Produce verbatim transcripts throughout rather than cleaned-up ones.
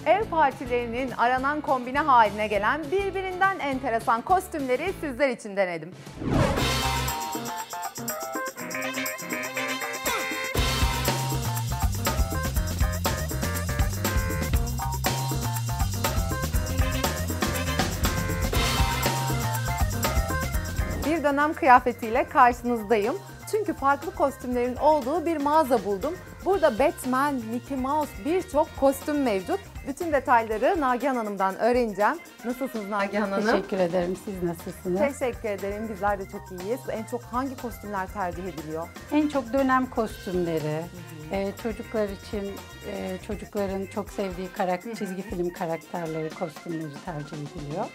Ev partilerinin aranan kombine haline gelen birbirinden enteresan kostümleri sizler için denedim. Bir dönem kıyafetiyle karşınızdayım. Çünkü farklı kostümlerin olduğu bir mağaza buldum. Burada Batman, Mickey Mouse birçok kostüm mevcut. Bütün detayları Nagihan Hanım'dan öğreneceğim. Nasılsınız Nagihan Hanım? Teşekkür ederim. Siz nasılsınız? Teşekkür ederim. Bizler de çok iyiyiz. En çok hangi kostümler tercih ediliyor? En çok dönem kostümleri. Ee, çocuklar için e, çocukların çok sevdiği karakter, çizgi film karakterleri kostümleri tercih ediliyor.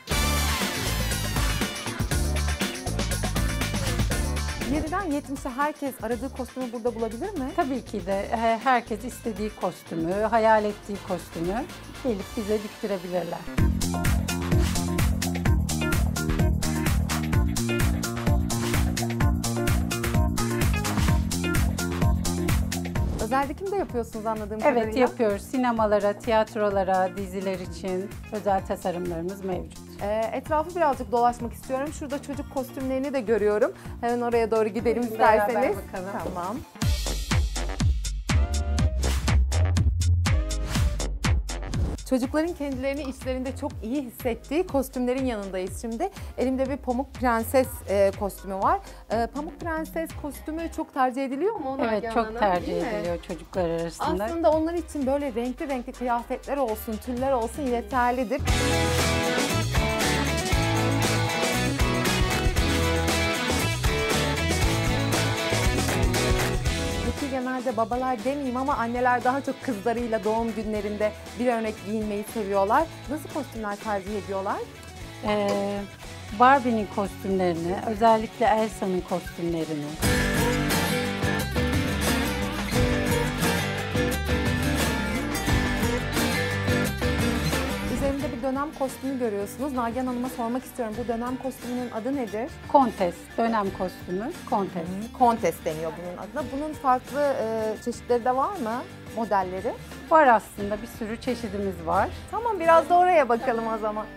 yediden yetmişe herkes aradığı kostümü burada bulabilir mi? Tabii ki de e, herkes istediği kostümü, hayal ettiği kostümü gelip bize diktirebilirler. Özel dikim de yapıyorsunuz anladığım Evet, kadarıyla. yapıyoruz. Sinemalara, tiyatrolara, diziler için özel tasarımlarımız mevcut. Ee, etrafı birazcık dolaşmak istiyorum. Şurada çocuk kostümlerini de görüyorum. Hemen oraya doğru gidelim Buyurun, isterseniz. beraber bakalım. Tamam. Çocukların kendilerini içlerinde çok iyi hissettiği kostümlerin yanındayız şimdi. Elimde bir Pamuk Prenses e, kostümü var. E, Pamuk Prenses kostümü çok tercih ediliyor mu? Evet, Nagihan çok Hanım, tercih değil mi? ediliyor çocuklar arasında. Aslında onlar için böyle renkli renkli kıyafetler olsun, tüller olsun yeterlidir. Peki genelde babalar demeyeyim ama anneler daha çok kızlarıyla doğum günlerinde bir örnek giyinmeyi seviyorlar. Nasıl kostümler tercih ediyorlar? Ee, Barbie'nin kostümlerini, özellikle Elsa'nın kostümlerini. Üzerimde bir dönem kostümü görüyorsunuz. Nagihan Hanım'a sormak istiyorum. Bu dönem kostümünün adı nedir? Kontes, dönem kostümü, kontes. Kontes deniyor bunun adına. Bunun farklı e, çeşitleri de var mı? Modelleri? Var aslında, bir sürü çeşidimiz var. Tamam, biraz da oraya bakalım o zaman.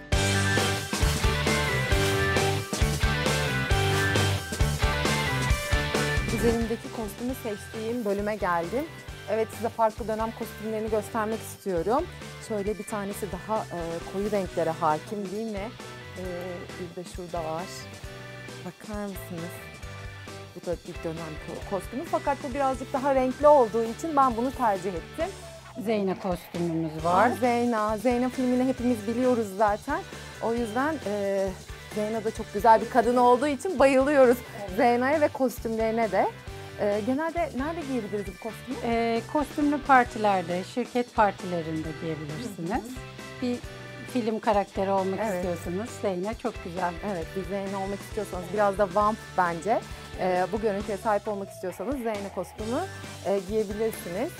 Üzerimdeki kostümü seçtiğim bölüme geldim. Evet, size farklı dönem kostümlerini göstermek istiyorum. Şöyle bir tanesi daha e, koyu renklere hakim değil mi? E, bir de şurada var. Bakar mısınız? Bu da bir dönem kostümü fakat bu birazcık daha renkli olduğu için ben bunu tercih ettim. Zeyna kostümümüz var. Zeyna, Zeyna filmini hepimiz biliyoruz zaten. O yüzden e, Zeyna da çok güzel bir kadın olduğu için bayılıyoruz. Evet. Zeyna'ya ve kostümlerine de. E, genelde nerede giyebiliriz bu kostümü? Ee, kostümlü partilerde, şirket partilerinde giyebilirsiniz. Hı hı. Bir film karakteri olmak evet. istiyorsanız Zeyna çok güzel. Evet, bir Zeyna olmak istiyorsanız biraz da vamp bence. E, bu görüntüye sahip olmak istiyorsanız Zeyna kostümü e, giyebilirsiniz.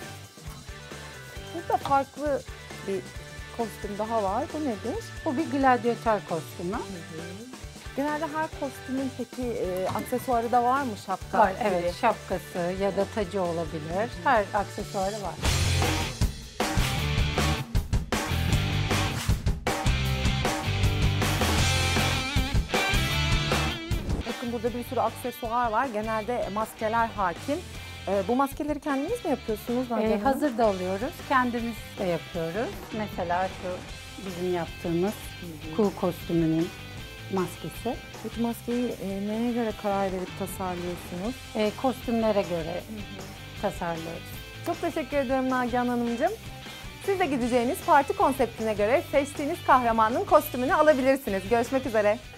Burada farklı bir kostüm daha var. Bu nedir? Bu bir gladyatör kostümü. Hı hı. Genelde her kostümün peki e, aksesuarı da var mı? Şapka var, gibi. evet. Şapkası ya da tacı olabilir. Hı hı. Her aksesuarı var. Bakın burada bir sürü aksesuar var. Genelde maskeler hakim. E, bu maskeleri kendiniz mi yapıyorsunuz? E, hazır da alıyoruz. Kendimiz de yapıyoruz. Mesela şu bizim yaptığımız kuğu kostümünün maskesi. Peki maskeyi e, neye göre karar verip tasarlıyorsunuz? E, kostümlere göre hı hı. tasarlıyoruz. Çok teşekkür ediyorum Nagihan Hanımcığım. Siz de gideceğiniz parti konseptine göre seçtiğiniz kahramanın kostümünü alabilirsiniz. Görüşmek üzere.